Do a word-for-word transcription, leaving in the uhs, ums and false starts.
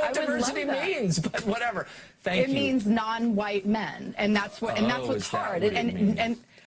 what I diversity means, but whatever. Thank it you. It means non-white men, and that's what, and that's Oh, what's is that hard. what and it means? and